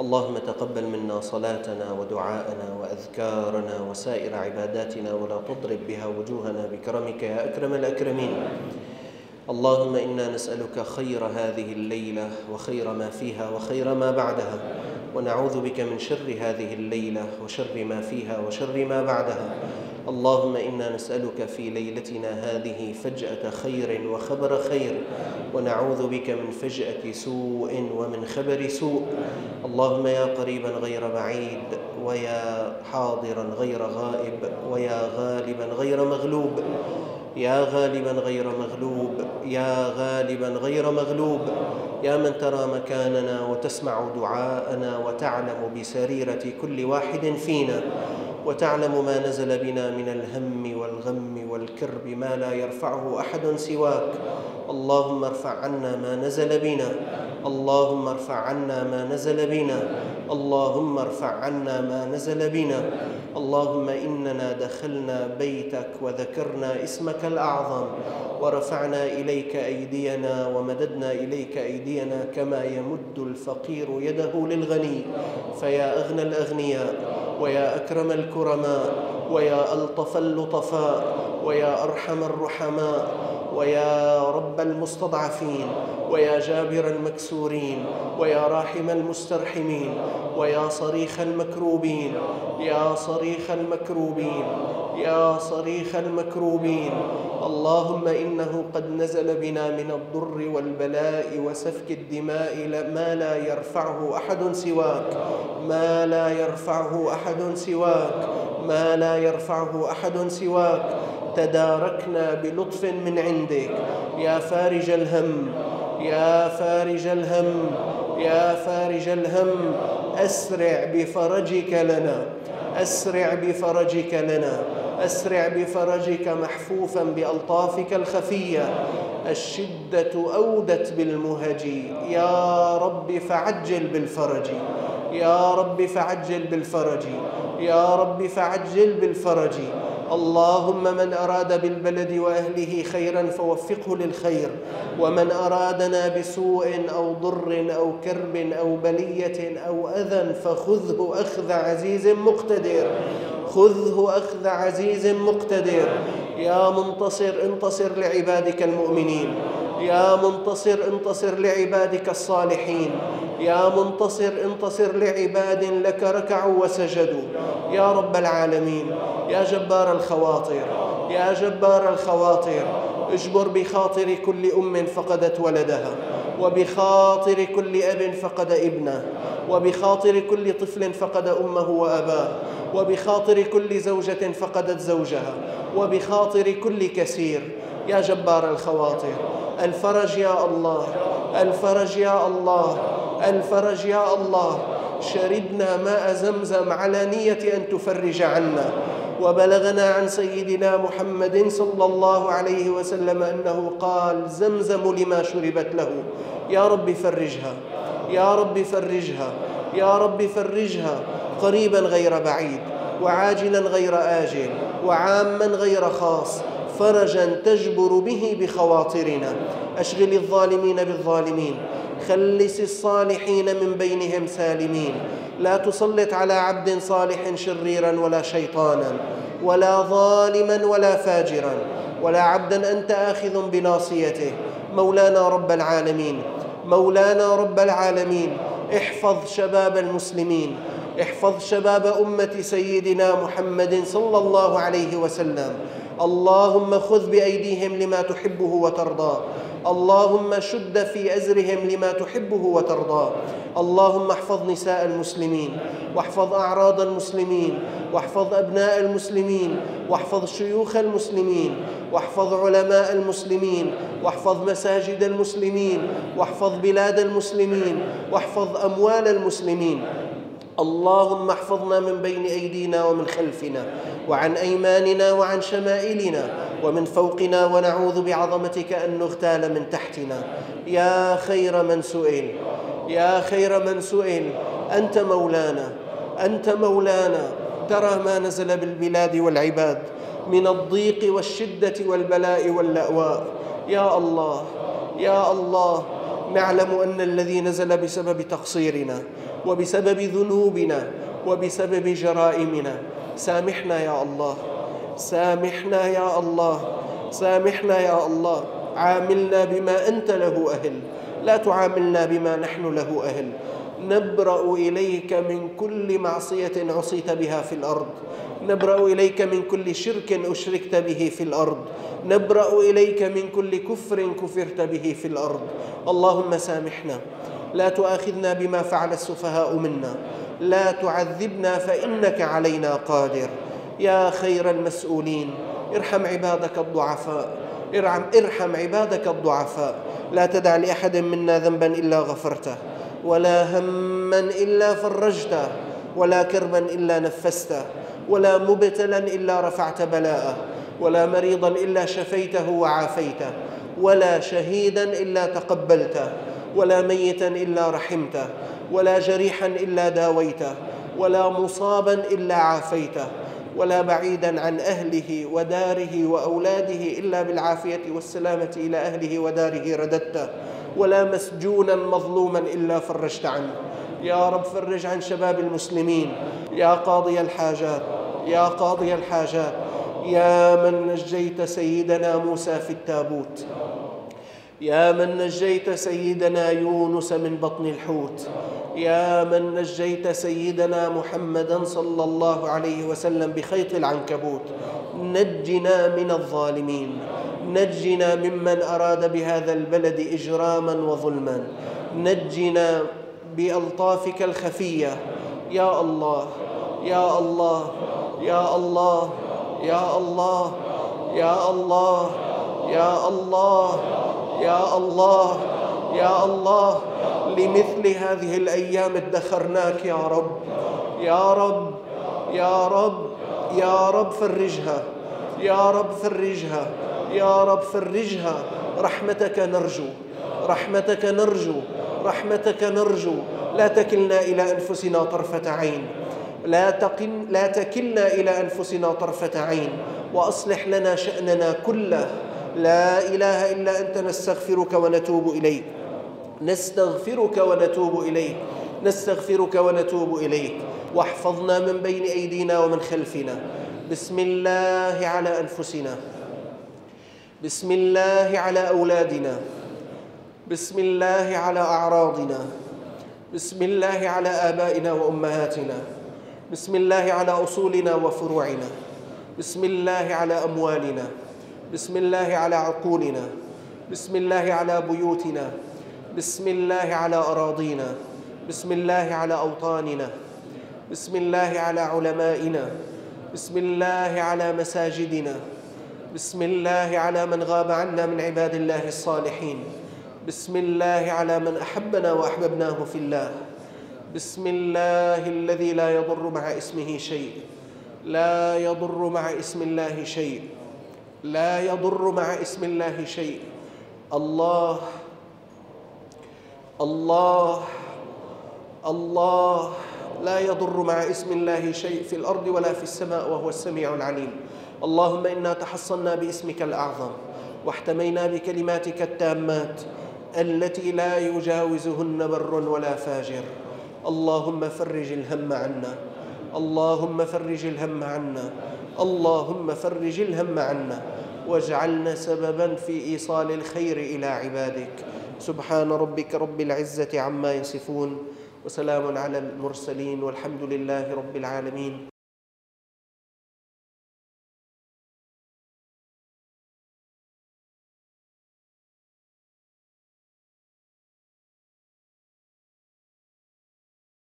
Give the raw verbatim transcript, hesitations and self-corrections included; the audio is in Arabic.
اللهم تقبل منا صلاتنا ودعاءنا وأذكارنا وسائر عباداتنا، ولا تضرب بها وجوهنا بكرمك يا أكرم الأكرمين. اللهم إنا نسألك خير هذه الليلة وخير ما فيها وخير ما بعدها، ونعوذ بك من شر هذه الليلة وشر ما فيها وشر ما بعدها. اللهم إنا نسألك في ليلتنا هذه فجأة خير وخبر خير، ونعوذ بك من فجأة سوء ومن خبر سوء. اللهم يا قريبا غير بعيد، ويا حاضرا غير غائب، ويا غالبا غير مغلوب، يا غالبا غير مغلوب، يا غالبا غير مغلوب، يا من ترى مكاننا وتسمع دعاءنا وتعلم بسريرة كل واحد فينا، وتعلم ما نزل بنا من الهم والغم والكرب ما لا يرفعه أحد سواك. اللهم ارفع عنا ما نزل بنا، اللهم ارفع عنا ما نزل بنا، اللهم ارفع عنا ما نزل بنا. اللهم إننا دخلنا بيتك وذكرنا اسمك الأعظم، ورفعنا إليك أيدينا ومددنا إليك أيدينا كما يمد الفقير يده للغني. فيا أغنى الأغنياء، ويا أكرم الكرماء، ويا ألطف اللطفاء، ويا أرحم الرحماء، ويا رب المستضعفين، ويا جابر المكسورين، ويا راحم المسترحمين، ويا صريخ المكروبين، يا صريخ المكروبين، يا صريخ المكروبين. اللهم إنه قد نزل بنا من الضر والبلاء وسفك الدماء ما لا يرفعه أحد سواك، ما لا يرفعه أحد سواك، ما لا يرفعه أحد سواك. تداركنا بلطف من عندك يا فارج الهم، يا فارج الهم، يا فارج الهم. أسرع بفرجك لنا، أسرع بفرجك لنا، أسرع بفرجك محفوفا بألطافك الخفية. الشدة أودت بالمهج، يا رب فعجل بالفرج، يا رب فعجل بالفرج، يا رب فعجل بالفرج. اللهم من أراد بالبلد وأهله خيرا فوفقه للخير، ومن أرادنا بسوء أو ضر أو كرب أو بلية أو أذى فخذه أخذ عزيز مقتدر، خذه أخذ عزيز مقتدر. يا منتصر انتصر لعبادك المؤمنين، يا منتصر انتصر لعبادك الصالحين، يا منتصر انتصر لعباد لك ركعوا وسجدوا. يا رب العالمين، يا جبار الخواطر، يا جبار الخواطر، اجبر بخاطر كل أم فقدت ولدها، وبخاطر كل أب فقد ابنه، وبخاطر كل طفل فقد أمه وأباه، وبخاطر كل زوجة فقدت زوجها، وبخاطر كل كثير. يا جبار الخواطر، الفرج يا الله، الفرج يا الله، الفرج يا الله. شربنا ماء زمزم على نية أن تفرج عنا، وبلغنا عن سيدنا محمد صلى الله عليه وسلم أنه قال: زمزم لما شربت له. يا رب فرجها، يا رب فرجها، يا رب فرجها، قريبا غير بعيد، وعاجلا غير آجل، وعاما غير خاص، فرجا تجبر به بخواطرنا. أشغل الظالمين بالظالمين، خلص الصالحين من بينهم سالمين. لا تسلط على عبد صالح شريرا ولا شيطانا ولا ظالما ولا فاجرا ولا عبدا أنت آخذ بناصيته. مولانا رب العالمين، مولانا رب العالمين، احفظ شباب المسلمين، احفظ شباب أمة سيدنا محمد صلى الله عليه وسلم. اللهم خذ بأيديهم لما تحبه وترضاه، اللهم شد في أزرهم لما تحبه وترضاه. اللهم احفظ نساء المسلمين، واحفظ أعراض المسلمين، واحفظ أبناء المسلمين، واحفظ شيوخ المسلمين، واحفظ علماء المسلمين، واحفظ مساجد المسلمين، واحفظ بلاد المسلمين، واحفظ أموال المسلمين. اللهم احفظنا من بين أيدينا ومن خلفنا وعن أيماننا وعن شمائلنا ومن فوقنا، ونعوذ بعظمتك أن نغتال من تحتنا. يا خير من سئل، يا خير من سئل، أنت مولانا، أنت مولانا. ترى ما نزل بالبلاد والعباد من الضيق والشدة والبلاء واللأواء. يا الله، يا الله، نعلم أن الذي نزل بسبب تقصيرنا وبسبب ذنوبنا وبسبب جرائمنا. سامحنا يا الله، سامحنا يا الله، سامحنا يا الله. عاملنا بما أنت له أهل، لا تعاملنا بما نحن له أهل. نبرأ إليك من كل معصية عصيت بها في الأرض، نبرأ إليك من كل شرك أشركت به في الأرض، نبرأ إليك من كل كفر كفرت به في الأرض. اللهم سامحنا، لا تؤاخذنا بما فعل السفهاء منا، لا تعذبنا فإنك علينا قادر. يا خير المسؤولين، ارحم عبادك الضعفاء، ارحم عبادك الضعفاء. لا تدع لأحد منا ذنبا إلا غفرته، ولا هما إلا فرجته، ولا كربا إلا نفسته، ولا مبتلا إلا رفعت بلاءه، ولا مريضا إلا شفيته وعافيته، ولا شهيدا إلا تقبلته، ولا ميتا إلا رحمته، ولا جريحا إلا داويته، ولا مصابا إلا عافيته، ولا بعيدا عن أهله وداره وأولاده إلا بالعافية والسلامة إلى أهله وداره رددته، ولا مسجونا مظلوما إلا فرجت عنه. يا رب فرج عن شباب المسلمين، يا قاضي الحاجات، يا قاضي الحاجات، يا من نجيت سيدنا موسى في التابوت، يا من نجيت سيدنا يونس من بطن الحوت، يا من نجيت سيدنا محمدا صلى الله عليه وسلم بخيط العنكبوت. نجنا من الظالمين، نجنا ممن أراد بهذا البلد إجراما وظلما، نجنا بألطافك الخفية. يا الله، يا الله، يا الله، يا الله، يا الله، يا الله، يا الله، يا الله. لمثل هذه الأيام ادخرناك يا رب، يا رب، يا رب، يا رب فرجها، يا رب فرجها، يا رب فرجها. رحمتك نرجو، رحمتك نرجو، رحمتك نرجو. لا تكلنا إلى أنفسنا طرفة عين، لا تقل لا تكلنا إلى أنفسنا طرفة عين، وأصلح لنا شأننا كله. لا إله إلا أنت نستغفرك ونتوب إليك، نستغفرك ونتوب إليك، نستغفرك ونتوب إليك. واحفظنا من بين أيدينا ومن خلفنا. بسم الله على أنفسنا، بسم الله على أولادنا، بسم الله على أعراضنا، بسم الله على آبائنا وأمهاتنا، بسم الله على أصولنا وفروعنا، بسم الله على أموالنا، بسم الله على عقولنا، بسم الله على بيوتنا، بسم الله على أراضينا، بسم الله على أوطاننا، بسم الله على علمائنا، بسم الله على مساجدنا، بسم الله على من غاب عنا من عباد الله الصالحين، بسم الله على من أحبنا وأحببناه في الله، بسم الله الذي لا يضر مع اسمه شيء، لا يضر مع اسم الله شيء، لا يضر مع اسم الله شيء. الله الله الله، لا يضر مع اسم الله شيء في الأرض ولا في السماء، وهو السميع العليم. اللهم إنا تحصنا باسمك الأعظم، واحتمينا بكلماتك التامات التي لا يجاوزهن بر ولا فاجر. اللهم فرج الهم عنا، اللهم فرج الهم عنا، اللهم فرج الهم عنا، واجعلنا سببا في إيصال الخير إلى عبادك. سبحان ربك رب العزة عما يصفون، وسلام على المرسلين، والحمد لله رب العالمين.